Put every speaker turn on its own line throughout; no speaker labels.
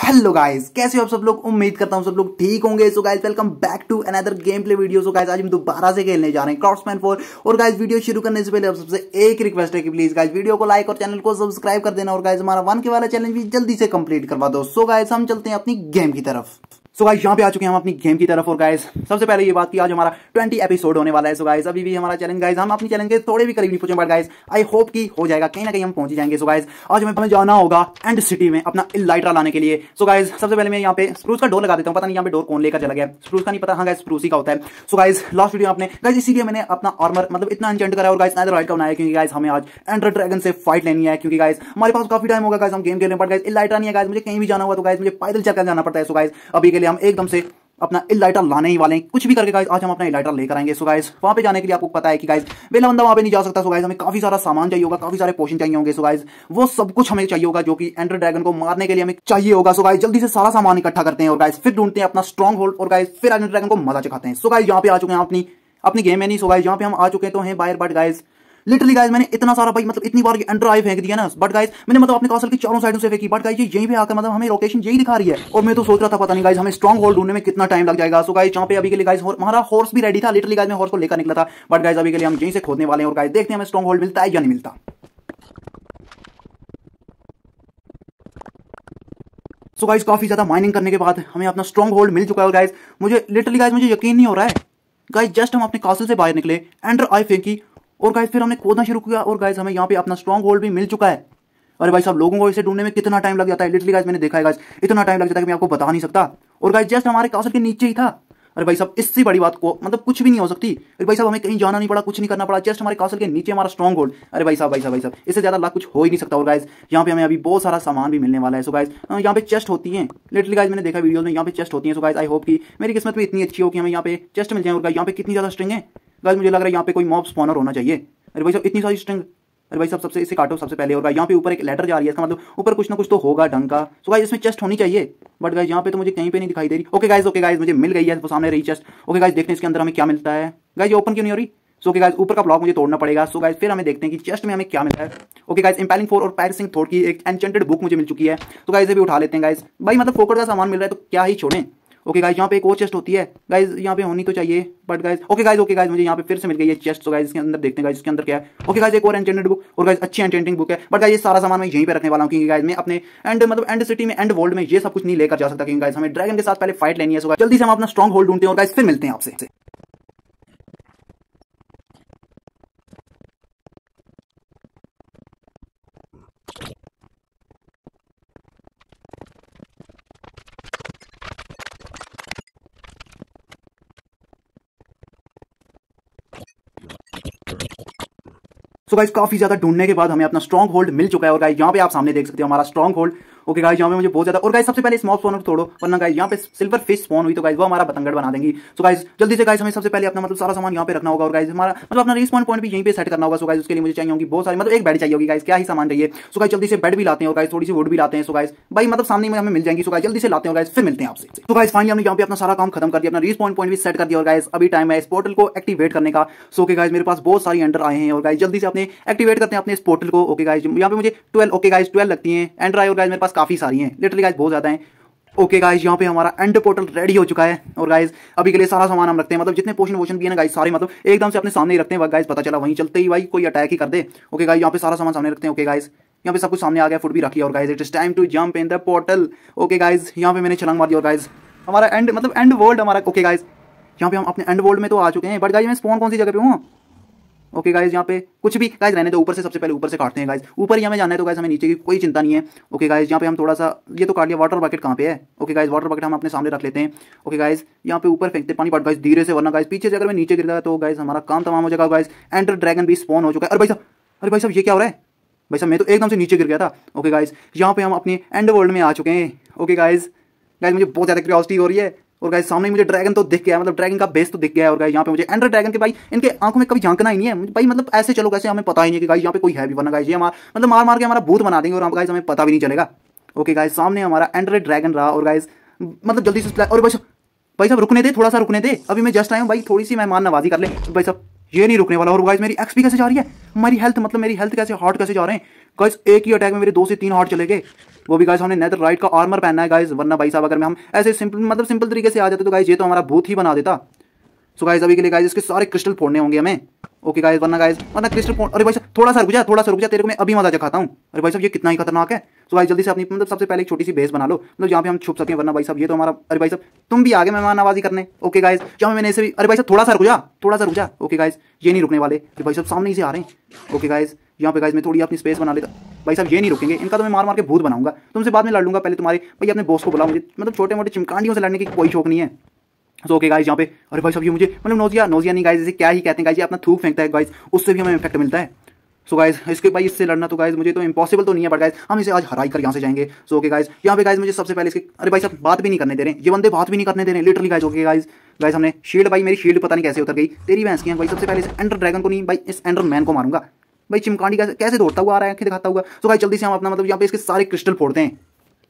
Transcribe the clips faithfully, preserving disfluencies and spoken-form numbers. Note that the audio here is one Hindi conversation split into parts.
हेलो गाइस, कैसे हो आप सब लोग। उम्मीद करता हूँ सब लोग ठीक होंगे। So guys, welcome back to another game play video. So guys, आज हम दोबारा से खेलने जा रहे हैं क्राफ्ट्समैन फोर। और गाइस, वीडियो शुरू करने से पहले आप सबसे एक रिक्वेस्ट है कि प्लीज गाइस वीडियो को लाइक और चैनल को सब्सक्राइब कर देना। और गाइस, हमारा वन के वाला चैलेंज भी जल्दी से कंप्लीट करवा दो। सो गाइस, हम चलते हैं अपनी गेम की तरफ। सो गाइस, यहाँ पे आ चुके हैं हम अपनी गेम की तरफ। और गाइस, सबसे पहले ये बात की आज हमारा ट्वेंटी एपिसोड होने वाला है। सो गाइस, अभी भी हमारा चैलेंज गाइस, हम अपनी चैलेंज के थोड़े भी करीब नहीं पहुंचे, बट गाइस आई होप कि हो जाएगा, कहीं ना कहीं हम पहुंच जाएंगे। सो गाइस, आज हमें हमें जाना होगा एंड सिटी में अपना इलाइट्रा लाने के लिए। सो गाइस, सबसे पहले मैं यहाँ पे स्प्रूस का डोर लगा देता हूँ। पता नहीं यहाँ पे डोर कौन लेकर चला गया, स्प्रूस का नहीं पता। हाँ गाइस, स्प्रूस ही का होता है। सो गाइस, लास्ट वीडियो आपने गाइस, इसीलिए मैंने अपना आर्मर मतलब इतना एन्चेंट करा है। और गाइस, नेदर राइट का बनाया क्योंकि गाइस हमें आज एंडर ड्रैगन से फाइट लेनी है। क्योंकि गाइस हमारे पास काफी टाइम होगा गाइस, हम गेम खेल रहे हैं, बट गाइस इलाइट्रा नहीं है गाइस। मुझे कहीं भी जाना हुआ तो गाइस मुझे पैदल चलकर जाना पड़ता है। सो गाइस, अभी के लिए हम एकदम से अपना इलाइट्रा लाने ही वाले हैं। कुछ भी करके गाइस आज हम अपना इलाइट्रा लेकर आएंगे। सो गाइस, वहां पे जाने के लिए आपको पता है कि गाइस बेला बंदा वहां पे नहीं जा सकता। सो गाइस, हमें काफी सारा सामान चाहिए होगा, काफी सारे पोशन चाहिए होंगे। सो गाइस, वो सब कुछ हमें चाहिए होगा जो कि एंडर ड्रैगन को मारने के लिए हमें चाहिए होगा। सो गाइस, जल्दी से सारा सामान इकट्ठा करते हैं और गाइस फिर ढूंढते हैं अपना स्ट्रॉन्ग होल्ड। और गाइस फिर एंडर ड्रैगन को मजा चखाते हैं। सो गाइस, यहाँ पे आ चुके हैं अपनी अपनी गेम में नहीं। सो गाइस, यहाँ पे हम आ चुके तो हैं बाहर, बट गाइस लिटरली गाइस मैंने इतना सारा भाई मतलब इतनी बार एंडर आई फेंक दिया ना, बट गाइस मैंने मतलब अपने कासल की चारों साइडों से फेंकी, बट गाइस ये यहीं पे आकर मतलब हमें लोकेशन यही दिखा रही है। और मैं तो सोच रहा था पता नहीं गाइस हमें स्ट्रॉन्ग होल्ड ढूंढने में कितना टाइम लग जाएगा। सो गाइस, यहाँ पे अभी के लिए गाइस हमारा हॉर्स भी रेडी था। लिटरली गाइस मैं हॉर्स को लेकर निकला था, बट गाइस अभी के लिए हम यहीं से खोदने वाले हैं। और गाइस देखते हैं हमें स्ट्रॉन्ग होल्ड मिलता है या नहीं मिलता। सो गाइस, काफी ज्यादा माइनिंग करने के बाद हमें अपना स्ट्रॉन्ग होल्ड मिल चुका है। और गाइस मुझे लिटरली गाइस मुझे यकीन नहीं हो रहा है गाइस, जस्ट हम अपने कासल से बाहर निकले, एंडर आई फेंकी और गाइस फिर हमने खोदना शुरू किया। और गाइस हमें यहाँ पे अपना स्ट्रॉन्ग होल्ड भी मिल चुका है। अरे भाई साहब, लोगों को इसे ढूंढने में कितना टाइम लग जाता है। लिटरली गाइस मैंने देखा है गाइस, इतना टाइम लग जाता है कि मैं आपको बता नहीं सकता। और गाइस जस्ट हमारे कासल के नीचे ही था। अरे भाई साहब, इससे बड़ी बात को मतलब कुछ भी नहीं हो सकती। अरे भाई साहब, हमें कहीं जाना नहीं पड़ा, कुछ नहीं करना पड़ा, जस्ट हमारे कासल के नीचे हमारा स्ट्रॉन्ग होल्ड। अरे भाई साहब भाई साहब भाई साहब इससे ज्यादा लाख कुछ हो ही नहीं सकता। और गाइस यहाँ पे हमें अभी बहुत सारा सामान भी मिलने वाला है। सो गाइस, यहाँ पे चेस्ट होती है। लिटरली गाइस मैंने देखा वीडियो में यहाँ पे चेस्ट होती है। सो गाइस आई होप कि मेरी किस्मत में इतनी अच्छी हो कि हमें यहाँ पे चेस्ट मिल जाए। और यहाँ पे कितनी ज्यादा स्ट्रिंग है गाइस, मुझे लग रहा है यहाँ पे कोई मॉब स्पॉनर होना चाहिए। अरे भाई साहब, इतनी सारी स्ट्रिंग। अरे भाई साहब, सबसे इसे काटो सबसे पहले। और यहाँ पे ऊपर एक लेटर जा रही है, इसका मतलब ऊपर कुछ ना कुछ तो होगा ढंग का। सो गाइस, इसमें चेस्ट होनी चाहिए, बट गाइस यहाँ पे तो मुझे कहीं पे नहीं दिखाई दे रही। ओके गाइस, ओके गाइस, मुझे मिल गई है वो सामने रही चेस्ट। ओके गाइस, देखते हैं इसके अंदर हमें क्या मिलता है। गाइस ये ओपन क्यों नहीं हो रही। सो ओके गाइस, ऊपर का ब्लॉक मुझे तोड़ना पड़ेगा। सो गाइस फिर हमें देखते हैं कि चेस्ट में हमें क्या मिलता है। ओके गाइस, इंपैलिंग फोर और पैरिसिंग थॉट की एक एन्चेंटेड बुक मुझे मिल चुकी है। तो गाइस ये भी उठा लेते हैं गाइस। भाई मतलब फोकट का सामान मिल रहा है तो क्या ही छोड़ें। ओके गाइस, यहाँ पे एक और चेस्ट होती है गाइस, यहाँ पे होनी तो चाहिए, but guys okay guys okay guys मुझे यहाँ पे फिर से मिल गई है चेस्ट। तो गाइस इसके अंदर देखते हैं गाइस इसके अंदर क्या है। ओके गाइस, एक और एन्चेंटेड बुक। और गाइस अच्छी एन्चेंटिंग बुक है, बट गाइस ये सारा सामान मैं यहीं पे रखने वाला हूँ क्योंकि गाइस मैं अपने एंड मतलब एंड सिटी में एंड वर्ल्ड में ये सब कुछ नहीं लेकर जा सकता क्योंकि गाइस हमें ड्रैगन के साथ पहले फाइट लेनी है। सो जल्दी से हम अपना स्ट्रॉन्ग होल्ड ढूंढते हैं और गाइस फिर मिलते हैं आपसे। सो गाइस, काफी ज्यादा ढूंढने के बाद हमें अपना स्ट्रॉन्ग होल्ड मिल चुका है। और गाइस यहाँ पे आप सामने देख सकते हो हमारा स्ट्रॉन्ग होल्ड। ओके गाइस, यहाँ पे मुझे बहुत ज्यादा। और गाइस सबसे पहले स्मॉल स्पॉनर तोड़ो, वरना गाइस यहाँ पे सिल्वर फिश स्पॉन हुई तो गाइस वो हमारा बतंगड़ बना देंगी। सो गाइस जल्दी से गाइस हमें सबसे पहले अपना मतलब सारा सामान यहाँ पे रखना होगा। और गाइस हमारा मतलब अपना रिस्पॉन पॉइंट भी यहीं पे सेट करना होगा। सो गाइस उसके लिए मुझे चाहिए होगी बहुत सारी मतलब एक बेड चाहिए होगी गाइस, क्या ही सामान चाहिए। सो गाइस जल्दी से बेड भी लाते हैं और गाइस थोड़ी सी वुड भी लाते हैं। सो गाइस भाई मतलब सामने में हमें मिल जाएंगी। सो गाइस जल्दी से लाते हैं और गाइस फिर मिलते हैं आपसे। तो गाइस फाइनली हमने यहाँ पे अपना सारा काम खत्म कर दिया, अपना रिस्पॉन पॉइंट भी सेट कर दिया। और गाइस अभी टाइम है इस पोर्टल को एक्टिवेट करने का। सो ओके गाइस, मेरे पास बहुत सारी एंटर आए हैं और गाइस जल्दी से अपने एक्टिवेट करते हैं अपने इस पोर्टल को। ओके गाइस, यहाँ पे मुझे ट्वेल्व ओके गाइस ट्वेल्व लगती हैं एंटर आए। और गाइस मेरे पास काफी सारी हैं, लिटरली गाइस बहुत ज्यादा हैं। ओके गाइस, यहाँ पे हमारा एंड पोर्टल रेडी हो चुका है। और गाइस अभी के लिए सारा सामान हम रखते हैं, मतलब जितने पोशन वोशन भी है ना गाइस सारे मतलब एकदम से अपने सामने ही रखते हैं। गाइस पता चला वहीं चलते ही भाई कोई अटैक ही कर दे। ओके गाइस, यहाँ पे सारा सामान सामने रखते हैं। ओके गाइस, यहाँ पे सब कुछ सामने आ गया, फुट भी रखी है। और guys it is time to jump in the portal. Okay guys, यहाँ पे मैंने छलांग मार दी। और गाइस हमारा एंड मतलब एंड वर्ल्ड हमारा। ओके गाइस, यहाँ पे हम अपने एंड वर्ल्ड में तो आ चुके हैं, बट गाइस मैं स्पॉन कौन सी जगह पे हूँ। ओके गाइस, यहाँ पे कुछ भी गाइस रहने दो, ऊपर से सबसे पहले ऊपर से काटते हैं गाइस। ऊपर ही हमें जाना है तो गाइस हमें नीचे की कोई चिंता नहीं है। ओके गाइस, यहाँ पे हम थोड़ा सा ये तो काट लिया। वाटर बकेट कहाँ पे है। ओके गाइस, वाटर बकेट हम अपने सामने रख लेते हैं। ओके गाइस, यहाँ पे ऊपर फेंकते पानी, बट गाइस धीरे से, वरना गाइस पीछे से अगर मैं नीचे गिर गया तो गाइस हमारा काम तमाम हो जाएगा। गाइस एंडर ड्रैगन भी स्पॉन हो चुका है। अरे भाई साहब, अरे भाई साहब ये क्या हो रहा है भाई साहब, मैं तो एकदम से नीचे गिर गया था। ओके गाइस, यहाँ पे हम अपने एंड वर्ल्ड में आ चुके हैं। ओके गाइस गाइस मुझे बहुत ज़्यादा क्यूरियोसिटी हो रही है। और गाइस सामने मुझे ड्रैगन तो दिख गया, मतलब ड्रैगन का बेस तो दिख गया है। और गाइस यहाँ पे मुझे एंडर ड्रैगन के भाई इनके आंखों में कभी झांकना ही नहीं है भाई, मतलब ऐसे चलो कैसे हमें पता ही नहीं कि गाइस यहाँ पे कोई है भी, वरना गाइस ये हमारा मतलब मार मार के हमारा भूत बना देंगे और गाइस हमें पता भी नहीं चलेगा। ओके गाइस, सामने हमारा एंडर ड्रैगन रहा। और गाइस मतलब जल्दी से और भाई साहब भाई साहब रुकने दे, थोड़ा सा रुकने दे, अभी मैं जस्ट आया हूँ भाई, थोड़ी सी मेहमान नवाजी कर ले भाई साहब। ये नहीं रुकने वाला। और गाइस मेरी एक्सपी कैसे जा रही है, हमारी हेल्थ मतलब मेरी हेल्थ कैसे हार्ट कैसे जा रहे हैं गाइस। एक ही अटैक में मेरे दो से तीन हार्ट चले गए। वो भी गाइस हमने नेदर राइट का आर्मर पहनना है गाइस, वरना भाई साहब अगर मैं हम ऐसे सिंपल मतलब सिंपल तरीके से आ जाते तो गाइस ये तो हमारा भूत ही बना देता। सो गाइस अभी के लिए गाइस इसके सारे क्रिस्टल फोड़ने होंगे हमें। ओके गाइस, वरना गाइस वरना क्रिस्टल फोड़, अरे भाई साहब थोड़ा सा रुक जा, थोड़ा सा रुक जा, तेरे को मैं अभी मजा दिखाता हूँ। अरे भाई साहब ये कितना ही खतरनाक है। सो गाइस जल्दी से अपनी मतलब सबसे पहले एक छोटी सी बेस बना लो, मतलब जहाँ पे हम छुप सकें, वरना भाई साहब ये तो हमारा, अरे भाई साहब तुम भी आगे मेहमान नवाजी करने। ओके गाइस जहाँ मैंने ऐसे भी, अरे भाई साहब थोड़ा सा रुक जा, थोड़ा सा रुक जा। ओके गाइस ये नहीं रुकने वाले, अरे भाई साहब सामने ही से आ रहे हैं। ओके गाइस यहाँ पे गाइस मैं थोड़ी अपनी स्पेस बना लेता, भाई साहब ये नहीं रुकेंगे, इनका तो मैं मार मार के भूत बनाऊंगा। तुमसे बाद में लड़ लूंगा, पहले तुम्हारे भाई अपने बॉस को बुला, मुझे मतलब छोटे मोटे चिमकांडियों से लड़ने की कोई शौक नहीं है। सो ओके गाइस यहाँ पे, अरे भाई साहब ये मुझे मतलब नोजिया नोजिया नहीं गाइस, इसे क्या ही कहते हैं गाइस, ये अपना थूक फेंकता है गाइस, उससे भी हमें इफेक्ट मिलता है। सो गाइस इसके भाई इससे लड़ना तो गाइस मुझे तो इम्पॉसिबल तो नहीं है, बट गाइस हम इसे आज हराई कर यहाँ से जाएंगे। सो ओके गाइस यहाँ पे गाइस मुझे सबसे पहले इसके, अरे भाई साहब बात भी नहीं करने दे रहे हैं ये बंदे, बात भी नहीं करने दे रहे हैं literally guys. Okay guys guys हमने शील्ड, भाई मेरी शील्ड पता नहीं कैसे उतर गई, तेरी भैंस की है भाई। सबसे पहले इस एंडर ड्रैगन को नहीं भाई, इस एंडर मैन को मारूंगा भाई। चिमकांडी कैसे कैसे दौड़ता हुआ आ रहा है, आंखें दिखाता हुआ। सो गाइस जल्दी से हम अपना मतलब यहाँ पे इसके सारे क्रिस्टल फोड़ते हैं।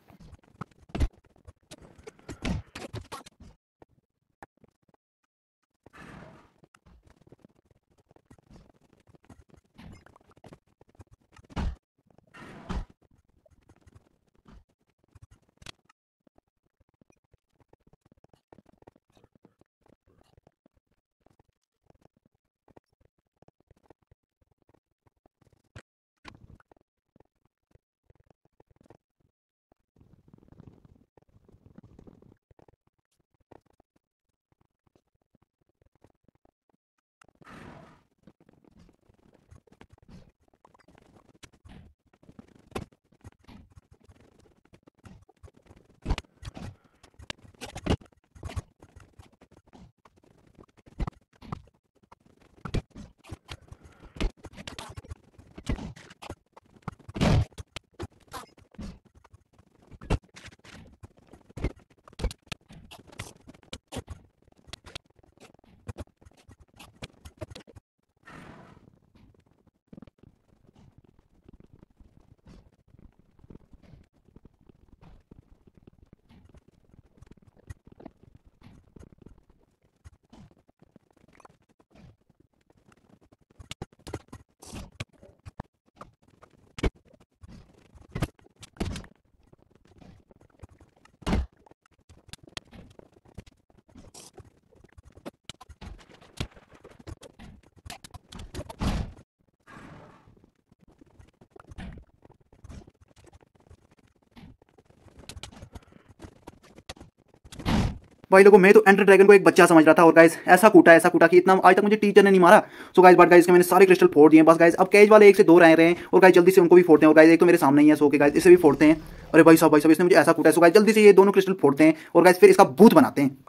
भाई लोगों मैं तो एंडर ड्रैगन को एक बच्चा समझ रहा था, और गाइस ऐसा कूटा ऐसा कूटा कि इतना आज तक मुझे टीचर ने नहीं मारा। सो गाइस बट गाइस के मैंने सारे क्रिस्टल फोड़ दिए बस गाइस, अब केज वाले एक से दो रह रहे हैं, और गाइस जल्दी से उनको भी फोड़ते हैं। और गाइस एक तो मेरे सामने ही है, सो के गाइस इसे भी फोड़ते हैं। अरे भाई साहब भाई साहब इसने मुझे ऐसा कूटा है। सो गाइस जल्दी से ये दोनों क्रिस्टल फोड़ते हैं और गाइस फिर इसका भूत बनाते हैं।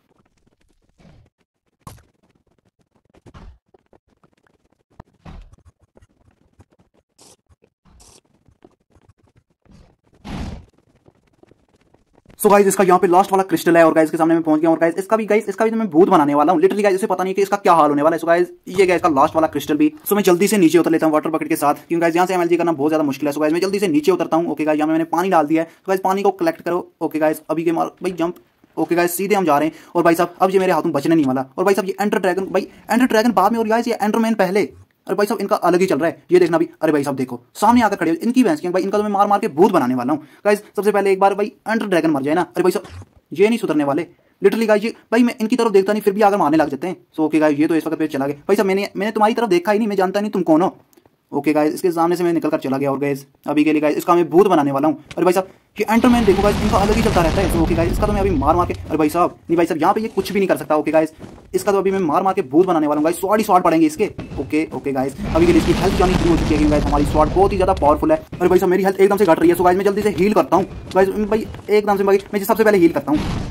सो so गाइस इसका यहाँ पे लास्ट वाला क्रिस्टल है, और गाइस के सामने मैं पहुंच गया। और गाइस इसका भी गाइस इसका भी तो मैं भूत बनाने वाला हूँ लिटरली गाइस, इसे पता नहीं कि इसका क्या हाल होने वाला है। सो गाइस ये गया इसका लास्ट वाला क्रिस्टल भी। सो मैं जल्दी से नीचे उतर लेता हूँ वाटर बकेट के साथ, क्योंकि गाइस यहाँ से एमएलजी करना बहुत ज्यादा मुश्किल है। सो गाइस मैं जल्दी से नीचे उतरता हूँ। ओके गाइस यहाँ मैंने पानी डाल दिया है, तो गाइस पानी को कलेक्ट करो। ओके गाइस अभी के मार भाई जंप। ओके गाइस सीधे हम जा रहे हैं, और भाई साहब अब ये मेरे हाथों बचने नहीं वाला। और भाई साहब ये एंडर ड्रैगन, भाई एंडर ड्रैगन बाद में, और गाइस ये एंडरमैन पहले। अरे भाई साहब इनका अलग ही चल रहा है, ये देखना भी। अरे भाई साहब देखो सामने आकर खड़े, इनकी भैंस की भाई, इनका तो मैं मार मार के भूत बनाने वाला हूँ गाइस। सबसे पहले एक बार भाई एंडर ड्रैगन मर जाए ना। अरे भाई साहब ये नहीं सुधरने वाले लिटरली गाइस, ये भाई मैं इनकी तरफ देखता नहीं फिर भी आकर मारने लग जाते हैं। सो ओके गाइस ये तो इस वक्त पे चला गया। भाई साहब मैंने मैंने तुम्हारी तरफ देखा ही नहीं, मैं जानता नहीं तुम कौन हो। ओके गाइस इसके सामने से मैं निकल कर चला गया, और गाइस अभी के लिए गाइस इसका मैं भूत बनाने वाला हूँ। अरे भाई साहब ये एंटरमैन देखो गाइस, इनका अलग ही चलता रहता है। तो ओके गाइस इसका तो मैं अभी मार मार के, अरे भाई साहब नहीं भाई साहब यहाँ पे ये कुछ भी नहीं कर सकता। ओके गाइस इसका तो अभी मैं मार मार के भूत बनाने वाला हूँ गाइस, स्वाड ही स्वाड पड़ेंगे इसके। ओके ओके गाइस अभी के लिए इसकी हेल्थ जानी शुरू हो चुकी है, गाइस हमारी स्वाड बहुत ही ज्यादा पावरफुल है। अरे भाई साहब मेरी हेल्थ एकदम से घट रही है। सो गाइस मैं जल्दी से हील करता हूँ गाइस, भाई एकदम से भाई मैं सबसे पहले हील करता हूँ।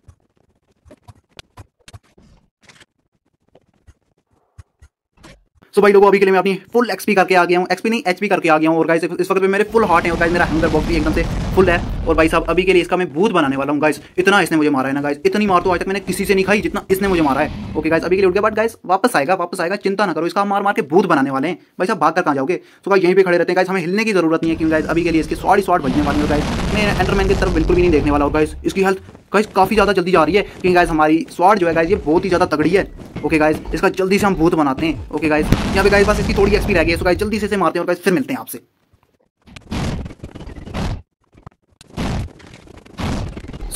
सो भाई लोगों अभी के लिए मैं अपनी फुल एक्सपी करके आ गया हूँ, एक्सपी नहीं एचपी करके आ गया हूँ। और गाइस इस वक्त पे मेरे फुल हार्ट है, और गाइस मेरा हंगर बॉक्स भी एकदम से फुल है। और भाई साहब अभी के लिए इसका मैं भूत बनाने वाला हूँ गाइस। इतना इसने मुझे मारा है ना गाइस, इतनी मार तो आज तक मैंने किसी से नहीं खाई जितना इसने मुझे मारा है। ओके गाइस अभी के लिए उठ गया, बट गाइस वापस आएगा वापस आएगा, चिंता ना करो, इसका मार मार के भूत बनाने वाले हैं। भाई साहब भाग कर कहाँ जाओगे? तो गाइस यहीं पे खड़े रहते हैं गाइस, हमें हिलने की जरूरत नहीं है, क्योंकि गाइस अभी के लिए इसके स्वाड ही स्वाड बजने वाली है। गाइस मैं एंडरमैन की तरफ बिल्कुल भी नहीं देखने वाला हूँ गाइस। इसकी हेल्थ गाइस काफी ज्यादा जल्दी जा रही है, क्योंकि गाइस हमारी स्वाड जो है गाइस ये बहुत ही ज्यादा तगड़ी है। ओके गाइस इसका जल्दी से हम भूत बनाते हैं। ओके गाइस यहाँ पे गाइस बस इसकी थोड़ी एक्सपी रह गई है। सो गाइस जल्दी से मारते हैं, और गाइस फिर मिलते हैं आपसे।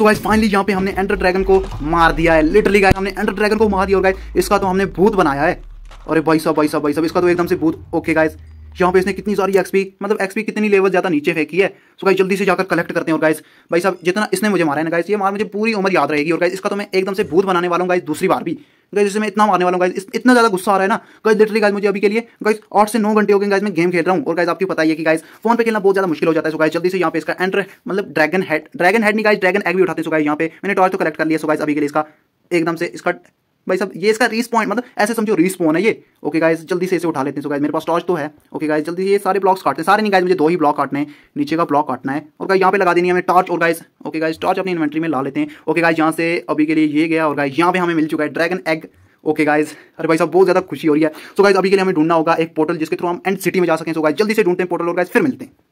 सो गाइस फाइनली यहाँ पे हमने एंडर ड्रैगन को मार दिया है। लिटरली गाइस हमने एंडर ड्रैगन को मार दिया और गाइस इसका तो हमने भूत बनाया है। अरे भाई साहब भाई साहब भाई साहब इसका तो एकदम से भूत। ओके गाइस यहाँ पे इसने कितनी सारी एक्सपी मतलब एक्सपी कितनी लेवल ज्यादा नीचे फेंकी है। सो गाइस जल्दी से जाकर कलेक्ट करते हैं। और गाइस भाई साहब जितना इसने मुझे मारा है ना गाइस ये मार मुझे पूरी उम्र याद रहेगी। और गाइस इसका तो मैं एकदम से भूत बनाने वाला हूँ गाइस दूसरी बार भी। गाइस इससे मैं इतना मारने वाला हूँ गाइस, इतना ज्यादा गुस्सा आ रहा है ना गाइस। लिटरली गाइस मुझे अभी के लिए गाइस आठ से नौ घंटे हो गए गाइस मैं गेम खेल रहा हूँ। और गाइस आपको पता ही है कि गाइस फोन पे खेलना बहुत ज्यादा मुश्किल हो जाता है। सो गाइस जल्दी से यहाँ पे इसका एंटर मतलब ड्रैगन हेड ड्रैगन हेड नहीं गाइस ड्रैगन एग भी उठाते हैं। सो गाइस यहाँ पे मैंने टॉर्च तो कलेक्ट कर लिया। सो गाइस अभी के लिए इसका एकदम से इसका भाई साहब ये इसका रीस्पॉन मतलब ऐसे समझो रीस्पॉन है ये। ओके गाइस जल्दी से इसे उठा लेते हैं। सो गाइस मेरे पास टॉर्च तो है। ओके गाइस जल्दी से ये सारे ब्लॉक्स काटते हैं। सारे नहीं गाइस मुझे दो ही ब्लॉक काटने हैं, नीचे का ब्लॉक काटना है। और गाइस यहाँ पे लगा देनी है हमें टॉर्च। और गाइस ओके गाइस टॉर्च अपनी इन्वेंट्री में ला लेते हैं। ओके गाइस यहाँ से अभी के लिए ये गया। और गाइस यहाँ पे हमें मिल चुका है ड्रैगन एग। ओके गाइस अरे भाई साहब बहुत ज्यादा खुशी हो रही है। सो गाइस अभी के लिए हमें ढूंढना होगा एक पोर्टल जिसके थ्रू हम एंड सिटी में जा सकें। सो गाइस जल्दी से ढूंढते हैं पोर्टल और गाइस फिर मिलते हैं।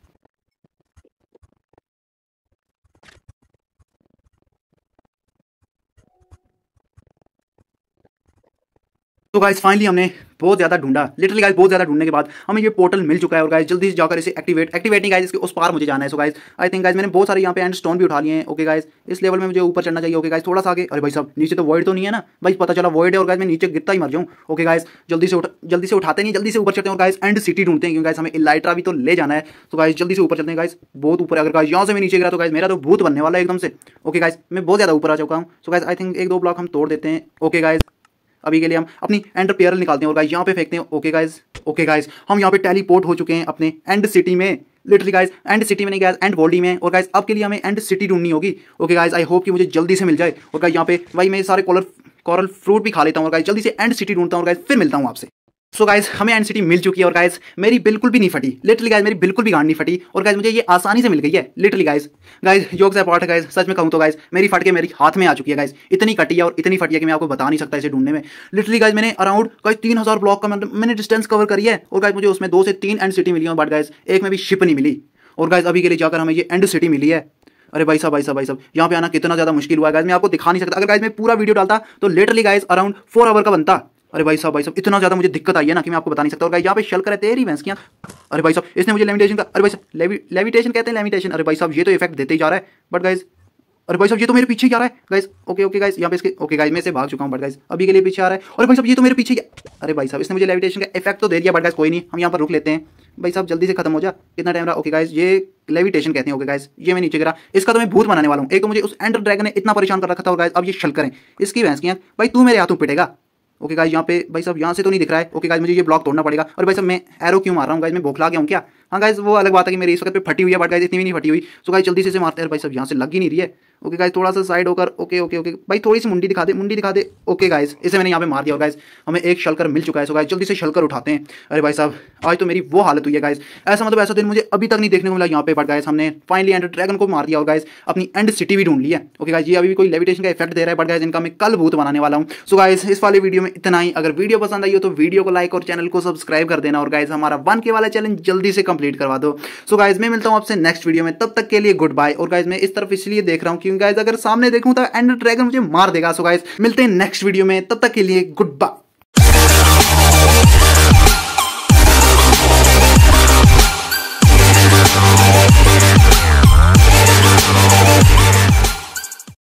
तो गाइस फाइनली हमने बहुत ज्यादा ढूंढा। लिटरली गाइस बहुत ज्यादा ढूंढने के बाद हमें ये पोर्टल मिल चुका है। और गाइस जल्दी से जाकर इसे एक्टिवेट एक्टिवेट नहीं गाइस इसके उस पार मुझे जाना है। So guys I think guys मैंने बहुत सारे यहाँ पे एंड स्टोन भी उठा लिए हैं। ओके गाइस इस लेवल में मुझे ऊपर चढ़ना चाहिए। ओके गाइस थोड़ा सा आगे। अरे भाई साहब नीचे तो वॉइड तो नहीं है ना भाई, पता चला वॉइड है और गाइस मैं नीचे गिरता ही मर जाऊँ। ओके गाइस जल्दी से जल्दी से उठाते नहीं जल्दी से ऊपर चढ़ते हैं। और गाइस एंड सिटी ढूंढते हैं क्योंकि गाइस हमें इलाइट्रा भी तो ले जाना है। तो गाइस जल्दी से ऊपर चलते हैं गाइस बहुत ऊपर। अगर गाइस यहाँ से मैं नीचे गिरा तो गाइस मेरा तो भूत बनने वाला है एकदम से। ओके गाइस मैं बहुत ज्यादा ऊपर आ चुका हूँ। सो गाइस आई थिंक एक दो ब्लॉक हम तोड़ देते हैं। ओके गाइस अभी के लिए हम अपनी एंडर पेयर निकालते हैं और गाइस यहाँ पे फेंकते हैं। ओके गाइस ओके गाइस हम यहाँ पे टेलीपोर्ट हो चुके हैं अपने एंड सिटी में। लिटरली गाइस एंड सिटी में नहीं गाइस एंड वर्ल्ड में। और गाइस अब के लिए हमें एंड सिटी ढूंढनी होगी। ओके गाइस आई होप कि मुझे जल्दी से मिल जाए। और गाइस यहाँ पे भाई मैं सारे कॉलर कॉरल फ्रूट भी खा लेता हूँ। और गाइस जल्दी से एंड सिटी ढूंढता हूँ। और गाइस फिर मिलता हूँ आपसे। सो गाइस हमें एंड सिटी मिल चुकी है। और गाइस मेरी बिल्कुल भी नहीं फटी। लिटरली गाइस मेरी बिल्कुल भी गांड नहीं फटी। और गाइस मुझे ये आसानी से मिल गई है। लिटरली गाइस गाइस जोक से अपार्ट है गाइस सच में कहूँ तो गाइस मेरी फट के मेरी हाथ में आ चुकी है गाइस। इतनी कटी है और इतनी फटी है कि मैं आपको बता नहीं सकता इसे ढूंढने में। लिटरली गाइस मैंने अराउंड गाइस तीन हजार ब्लॉक का मैंने डिस्टेंस कवर करी है। और गाइस मुझे उसमें दो से तीन एंड सिटी मिली है। बट गाइस एक में भी शिप नहीं मिली। और गाइस अभी के लिए जाकर हमें ये एंड सिटी मिली है। अरे भाई साहब भाई साहब भाई साहब यहाँ पे आना कितना ज्यादा मुश्किल हुआ है गाइस मैं आपको दिखा नहीं सकता। अगर गाइस मैं पूरा वीडियो डालता तो literally guys around four hour का बनता। अरे भाई साहब भाई साहब इतना ज्यादा मुझे दिक्कत आई है ना कि मैं आपको बता नहीं सकता। और गाइस यहाँ पे शल करे तेरी भैंस की। अरे भाई साहब इसने मुझे लेविटेशन का अरे भाई साहब लेविटेशन कहते हैं लेविटेशन। अरे भाई साहब ये तो इफेक्ट देते ही जा रहा है। बट गाइस अरे भाई साहब ये तो मेरे पीछे ही आ रहा है गाइस। ओके ओके गाइस यहाँ पे इसके ओके गाइस मैं से भाग चुका हूँ। बट गाइस अभी के लिए पीछे आ रहा है। और भाई साहब ये तो मेरे पीछे। अरे भाई साहब इसने मुझे लेविटेशन का इफेक्ट तो दे दिया। बट गाइस कोई नहीं हम यहाँ पर रुक लेते हैं। भाई साहब जल्दी से खत्म हो जा कितना टाइम रहा। ओके गाइस ये लेविटेशन कहते हैं। ओके गाइस ये मैं नीचे गिरा इसका तो मैं भूत बनाने वाला हूँ। एक तो मुझे उस एंडर ड्रैगन ने इतना परेशान कर रखा था। और गाइस अब ये शल करें इसकी भैंस की भाई तू मेरे हाथों पिटेगा। ओके गाइस यहाँ पे भाई साहब यहाँ से तो नहीं दिख रहा है। ओके गाइस मुझे ये ब्लॉक तोड़ना पड़ेगा। और भाई साहब मैं एरो क्यों मार रहा हूँ गाइस मैं बौखला गया हूँ क्या। हाँ गाइस वो अलग बात है कि मेरी इस वक्त पे फटी हुई है। बट गाइस इतनी भी नहीं फटी हुई। सो गाइस जल्दी से इसे मारते हैं। भाई साहब यहाँ से लग ही नहीं रही है। ओके गाइस थोड़ा सा साइड होकर ओके ओके ओके भाई थोड़ी सी मुंडी दिखा दे मुंडी दिखा दे। ओके गाइस इसे मैंने यहाँ पे मार दिया। और गाइस हमें एक शलकर मिल चुका है। सो गाइस जल्दी से शलकर उठाते हैं। अरे भाई साहब आज तो मेरी वो हालत हुई है गाइस ऐसा मतलब ऐसा दिन मुझे अभी तक नहीं देखने को मिला यहाँ पे। बट गाइस हमने फाइनली एंडर ड्रैगन को मार दिया और गाइस अपनी एंड सिटी भी ढूंढ ली है। ओके गाइस ये अभी भी कोई लेविटेशन का इफेक्ट दे रहा है। बट गाइस इनका मैं कल भूत बनाने वाला हूँ। सो गाइस इस वाले वीडियो में इतना ही। अगर वीडियो पसंद आई हो तो वीडियो को लाइक और चैनल को सब्सक्राइब कर देना। और गाइस हमारा वन के वाला चैलेंज जल्दी से कंप्लीट करवा दो। सो गाइस मैं मिलता हूँ आपसे नेक्स्ट वीडियो में तब तक के लिए गुड बाय। और गाइस मैं इस तरफ इसलिए देख रहा हूँ क्योंकि गाइस अगर सामने देखूं तो एंडर ड्रैगन मुझे मार देगा। सो गाइस मिलते हैं नेक्स्ट वीडियो में तब तक के लिए गुड बाय।